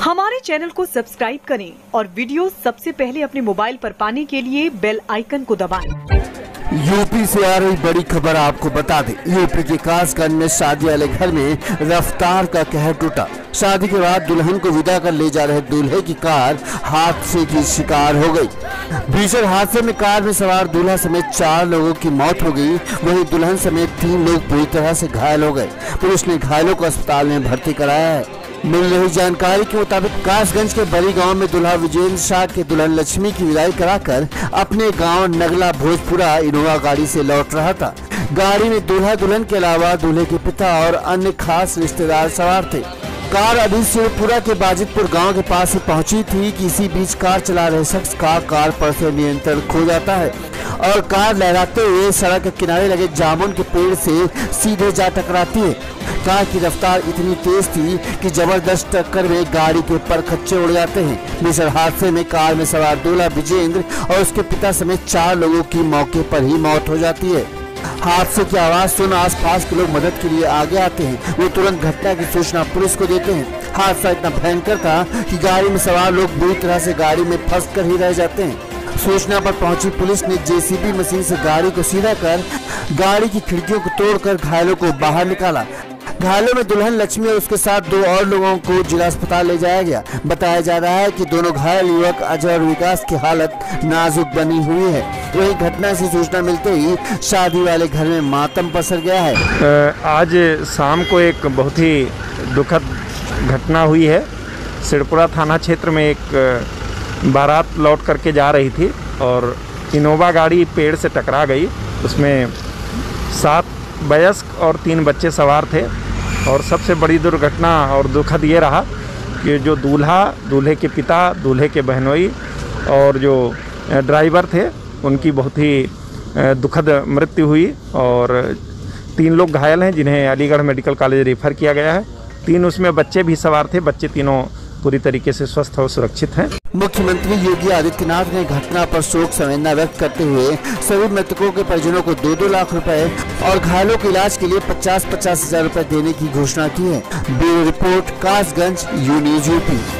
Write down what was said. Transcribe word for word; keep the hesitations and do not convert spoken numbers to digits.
हमारे चैनल को सब्सक्राइब करें और वीडियो सबसे पहले अपने मोबाइल पर पाने के लिए बेल आइकन को दबाएं। यूपी से आ रही बड़ी खबर आपको बता दें, यूपी के कासगंज में शादी वाले घर में रफ्तार का कहर टूटा। शादी के बाद दुल्हन को विदा कर ले जा रहे दूल्हे की कार हादसे की शिकार हो गई। भीषण हादसे में कार में सवार दूल्हा समेत चार लोगों की मौत हो गई, वहीं दुल्हन समेत तीन लोग बुरी तरह से घायल हो गए। पुलिस ने घायलों को अस्पताल में भर्ती कराया है। मिल रही जानकारी के मुताबिक कासगंज के बड़ी गांव में दूल्हा विजेंद्र शाह के दुल्हन लक्ष्मी की विदाई कराकर अपने गांव नगला भोजपुरा इनोवा गाड़ी से लौट रहा था। गाड़ी में दूल्हा दुल्हन के अलावा दूल्हे के पिता और अन्य खास रिश्तेदार सवार थे। कार अभी शिवपुरा के बाजितपुर गांव के पास ही पहुंची थी कि इसी बीच कार चला रहे शख्स का कार पर से नियंत्रण खो जाता है और कार लहराते हुए सड़क के किनारे लगे जामुन के पेड़ से सीधे जा टकराती है। कार की रफ्तार इतनी तेज थी कि जबरदस्त टक्कर में गाड़ी के परखच्चे उड़ जाते हैं। भीषण हादसे में कार में सवार दूल्हा विजेंद्र और उसके पिता समेत चार लोगों की मौके पर ही मौत हो जाती है। हादसे की आवाज सुन आसपास के लोग मदद के लिए आगे आते हैं। वो तुरंत घटना की सूचना पुलिस को देते हैं। हादसा इतना भयंकर था कि गाड़ी में सवार लोग बुरी तरह से गाड़ी में फंस कर ही रह जाते हैं। सूचना पर पहुंची पुलिस ने जेसीबी मशीन से गाड़ी को सीधा कर गाड़ी की खिड़कियों को तोड़कर घायलों को बाहर निकाला। घायलों में दुल्हन लक्ष्मी और उसके साथ दो और लोगों को जिला अस्पताल ले जाया गया। बताया जा रहा है कि दोनों घायल युवक अजय और विकास की हालत नाजुक बनी हुई है। वही घटना से सूचना मिलते ही शादी वाले घर में मातम पसर गया है। आज शाम को एक बहुत ही दुखद घटना हुई है। सिरपुरा थाना क्षेत्र में एक बारात लौट करके जा रही थी और इनोवा गाड़ी पेड़ से टकरा गई। उसमें सात वयस्क और तीन बच्चे सवार थे और सबसे बड़ी दुर्घटना और दुखद ये रहा कि जो दूल्हा, दूल्हे के पिता, दूल्हे के बहनोई और जो ड्राइवर थे उनकी बहुत ही दुखद मृत्यु हुई और तीन लोग घायल हैं जिन्हें अलीगढ़ मेडिकल कॉलेज रेफर किया गया है। तीन उसमें बच्चे भी सवार थे। बच्चे तीनों पूरी तरीके से स्वस्थ और सुरक्षित हैं। मुख्यमंत्री योगी आदित्यनाथ ने घटना पर शोक संवेदना व्यक्त करते हुए सभी मृतकों के परिजनों को दो दो लाख रुपए और घायलों के इलाज के लिए पचास पचास हजार रुपए देने की घोषणा की है। ब्यूरो रिपोर्ट, कासगंज, यूनिज यूपी।